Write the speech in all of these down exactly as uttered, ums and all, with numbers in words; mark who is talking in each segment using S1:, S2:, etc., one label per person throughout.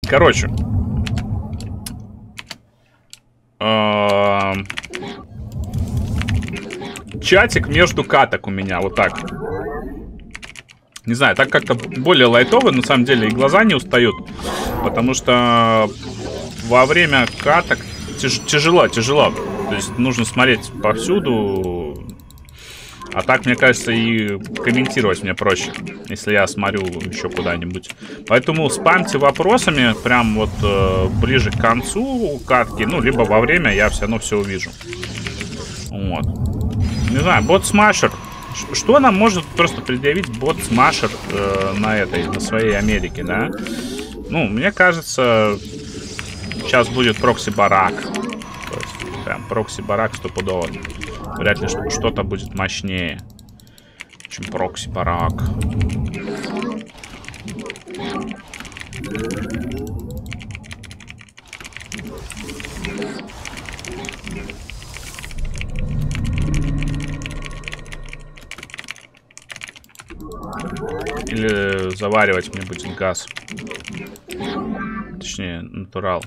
S1: Короче. Чатик между каток у меня, вот так. Не знаю, так как-то более лайтово, на самом деле, и глаза не устают. Потому что во время каток тяж тяжело, тяжело. То есть нужно смотреть повсюду. А так, мне кажется, и комментировать мне проще, если я смотрю еще куда-нибудь. Поэтому спамьте вопросами прям вот э, ближе к концу катки. Ну, либо во время, я все равно все увижу. Вот. Не знаю, бот-смашер. Что нам может просто предъявить бот-смашер э, на этой, на своей Америке, да? Ну, мне кажется, сейчас будет прокси-барак. То есть, прям прокси-барак стопудово. Вряд ли что-то будет мощнее, чем прокси-барак. Или заваривать мне будет газ. Точнее, натурал.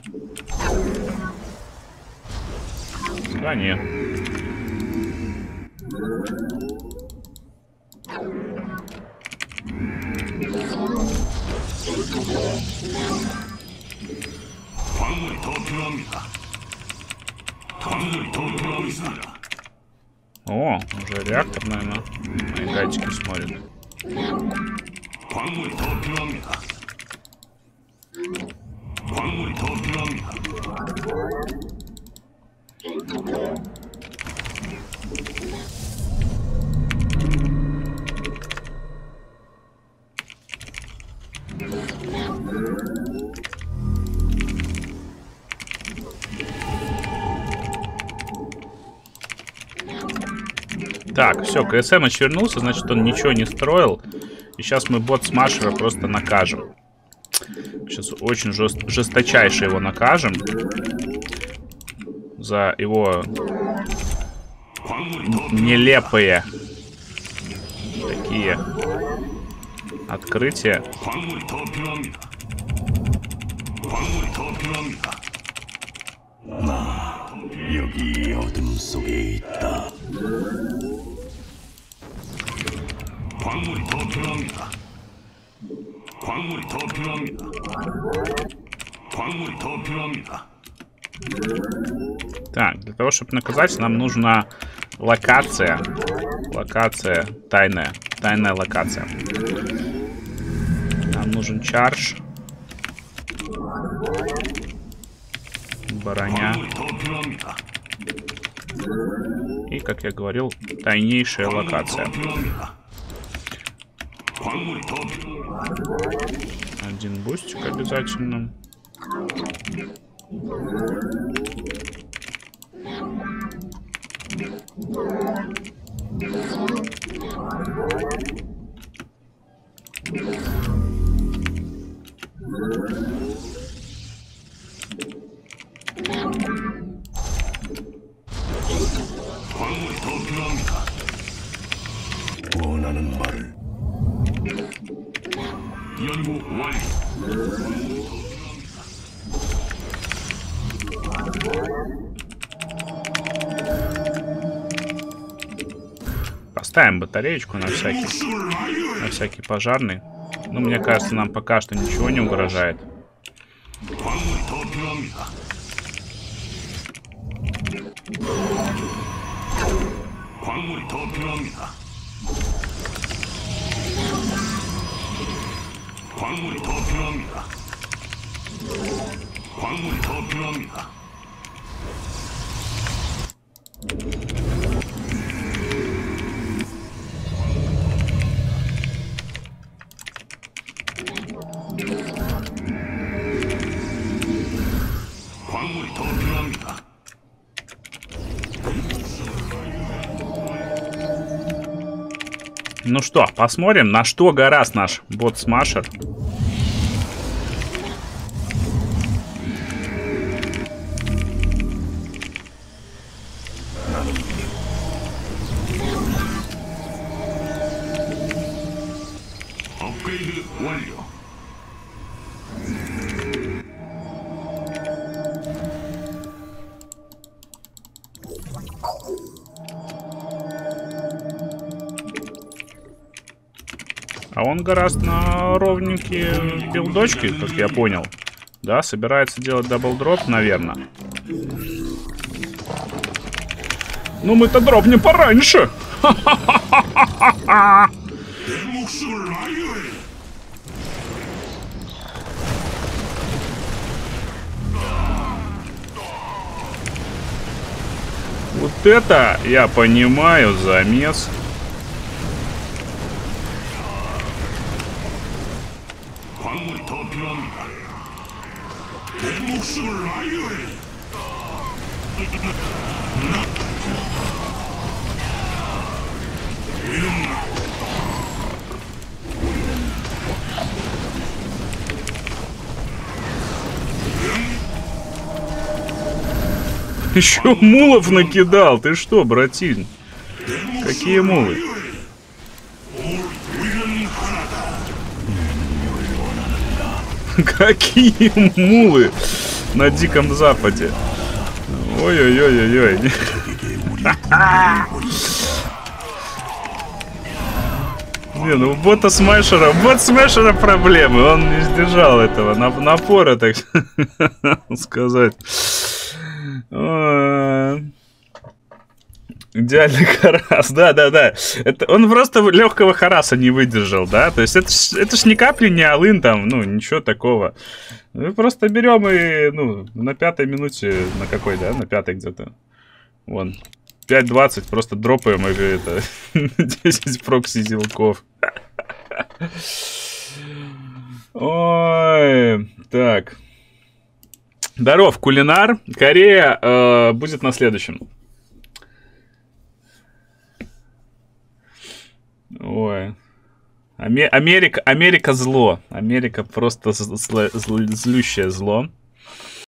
S1: Да нет. О, уже реактор, наверное. Мои гайчики смотрят. Так, все, КСМ очернулся, значит, он ничего не строил. И сейчас мы бот-смашера просто накажем. Сейчас очень жест... жесточайше его накажем. За его нелепые такие открытия. Так, для того, чтобы наказать, нам нужна локация. Локация тайная. Тайная локация. Нам нужен чардж. Броня. И, как я говорил, тайнейшая локация. Один бустик обязательно. Поставим батареечку на всякий, на всякий пожарный. Ну, мне кажется, нам пока что ничего не угрожает. Ну что, посмотрим, на что гораст наш бот-смашер. А он гораздо на ровненькие билдочки, как я понял. Да, собирается делать даблдроп, наверное. Ну мы-то дропнем пораньше. Вот это, я понимаю, замес. Еще мулов накидал. Ты что, братин? Какие мулы? Какие мулы на Диком Западе? Ой-ой-ой-ой-ой. Не, ну у бота смешера, бот смешера проблемы. Он не сдержал этого напора, так сказать. Идеальный харас, да-да-да. Он просто легкого хараса не выдержал, да? То есть это ж, это ж ни капли не алын там, ну, ничего такого. Мы просто берем и, ну, на пятой минуте, на какой, да? На пятой где-то. Вон. пять двадцать просто дропаем и это десять прокси-зилков. Ой, так. Здоров, кулинар. Корея э, будет на следующем. Ой. Америка, Америка зло. Америка просто зло, зло, злющее зло.